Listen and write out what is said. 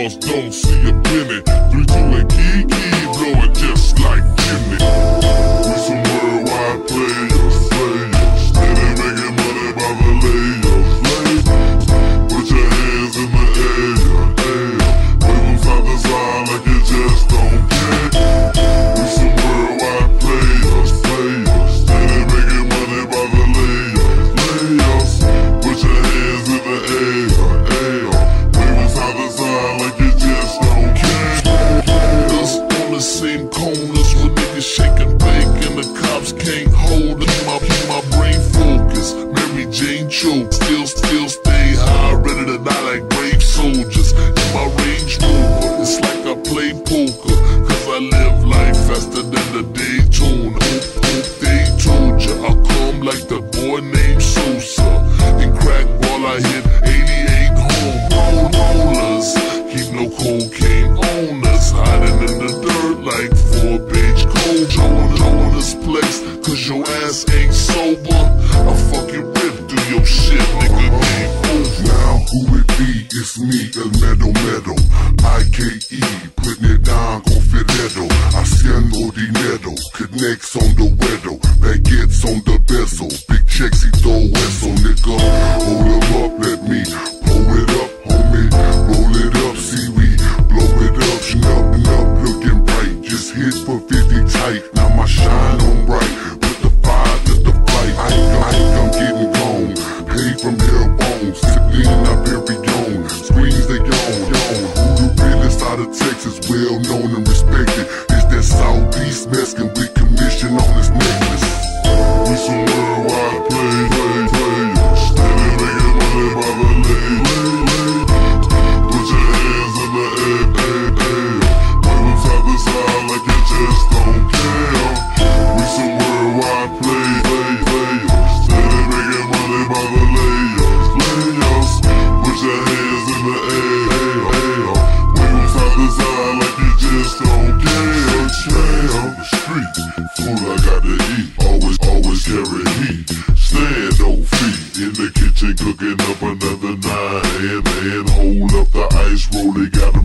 lost, don't see a penny. 3-2 and keke, blow it just like Jimmy. We some worldwide players, steady making money by the layers. Put your hands in the air, wave them side to side like you just don't care. We some worldwide players, steady making money by the layers. Put your hands in the air, wave them side to side like you just don't care. Us on the same corners with niggas shaking bake and the cops can't hold it. My brain focus, Mary Jane choke, still stay high, ready to die like brave soldiers. In my Range Rover, it's like I play poker, cause I live life faster than the Daytona. Hope they told ya I come like the boy named Sosa. In crack ball I hit 88 home rollers. Keep no cocaine on us, hiding in the dirt like 4-page code. Join this place, cause your ass ain't sober. I fucking rip through your shit, nigga, game over. Now who it be? It's me, El Medo, IKE, putting it down, confidero. Haciendo dinero, connects on the wedo, baguettes on the bezel, big checks he throw eso, nigga. Hold him up, let me pull it up, homie. Roll it up, see we blow it up, snubbing up, looking bright. Just hit for 50 tight, now my shine on bright. Put the fire to the fight. I'm getting gone, paid from hair bones, sibling up every own. Screens they own. Who the realest out of Texas, well known and respected. It's that Southeast Mexican with commission on his necklace. We some worldwide players, steady making money by the lay. Put your hands in the air, wave them side to side like you just don't care. We some worldwide players, steady making money by the layers. Put your hands in the air, wave them side to side like you just don't care. On the street, food I got to eat, always carry heat. Stand on feet, in the kitchen cooking up another 9 and hold up the ice roller, got 'em